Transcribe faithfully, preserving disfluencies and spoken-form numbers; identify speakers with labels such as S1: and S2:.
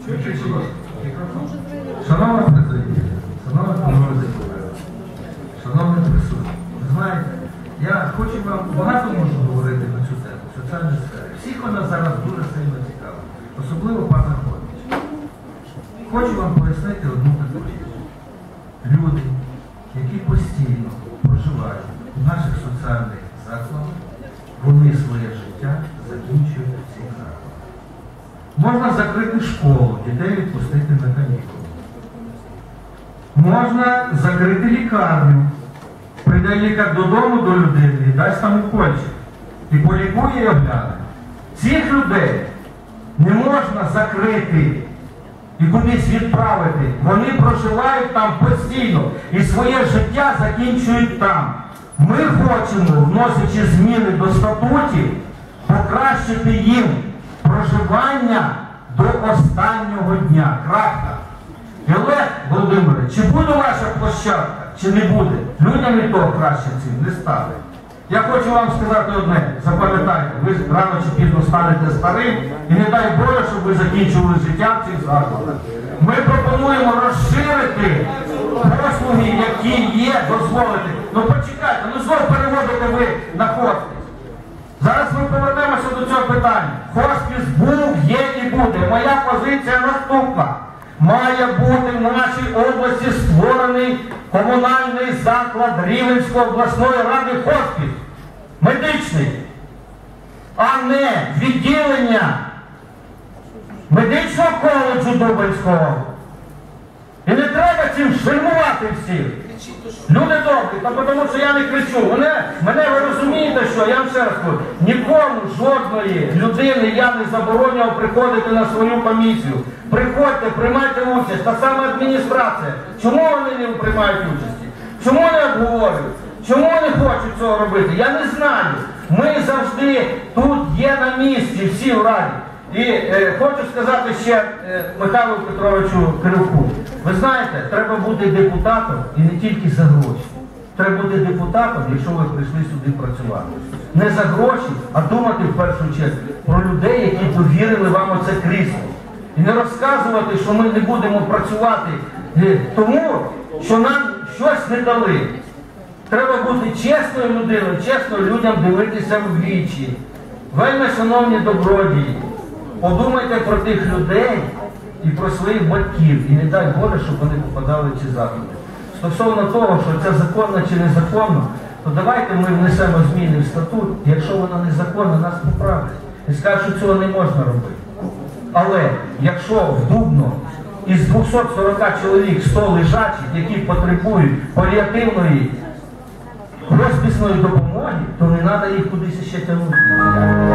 S1: Шановна президія, шановна депутати, шановні присутні, ви знаєте, я хочу вам багато можу говорити на цю тему, соціальні сфери. Всіх вона зараз дуже сильно цікава, особливо пана Ходича. Хочу вам пояснити одну таку річ. Люди, які постійно проживають в наших соціальних закладах, вони своє життя закінчують в цих закладах. Можна закрити школу, дітей відпустити на канікули. Можна закрити лікарню. Прийде лікар додому до людини і дасть там укольчик. І полікує і огляне. Цих людей не можна закрити і кудись відправити. Вони проживають там постійно і своє життя закінчують там. Ми хочемо, вносячи зміни до статутів, покращити їм проживання до останнього дня. Крапка. І Олег Володимирович, чи буде ваша площадка, чи не буде? Людям і того краще цим не стане. Я хочу вам сказати одне, запам'ятайте, ви рано чи пізно станете старим, і не дай Боже, щоб ви закінчували життя в цих закладах. Ми пропонуємо розширити послуги, які є, дозволити. Ну почекайте, ну знову переводите ви на хоспіс. Зараз ми повернемося до цього питання. Хоспіс був, є і буде. Моя позиція наступна. Має бути в нашій області створений комунальний заклад Рівненської обласної ради хоспіс. Медичний. А не відділення медичного коледжу Дубенського. І не треба цим шельмувати всіх. Люди добрі, та тому що я не кричу. Мене, мене ви розумієте, що я вам ще раз кажу, нікому, жодної людини я не заборонював приходити на свою комісію. Приходьте, приймайте участь, та саме адміністрація. Чому вони не приймають участі? Чому не обговорюють? Чому не хочуть цього робити? Я не знаю. Ми завжди тут є на місці, всі в раді. І е, хочу сказати ще е, Михайлу Петровичу Крюку. Ви знаєте, треба бути депутатом і не тільки за гроші. Треба бути депутатом, якщо ви прийшли сюди працювати. Не за гроші, а думати в першу чергу про людей, які довірили вам оце крісло. І не розказувати, що ми не будемо працювати е, тому, що нам щось не дали. Треба бути чесною людиною, чесно людям дивитися в вічі. Вельми, шановні добродії, подумайте про тих людей і про своїх батьків. І не дай Боже, щоб вони попадали в ці заклади. Стосовно того, що це законно чи незаконно, то давайте ми внесемо зміни в статут. Якщо вона незаконна, нас поправлять. І скажуть, що цього не можна робити. Але якщо в Дубно із двохсот сорока чоловік сто лежачих, які потребують паліативної хоспісної допомоги, то не треба їх кудись ще тягнути.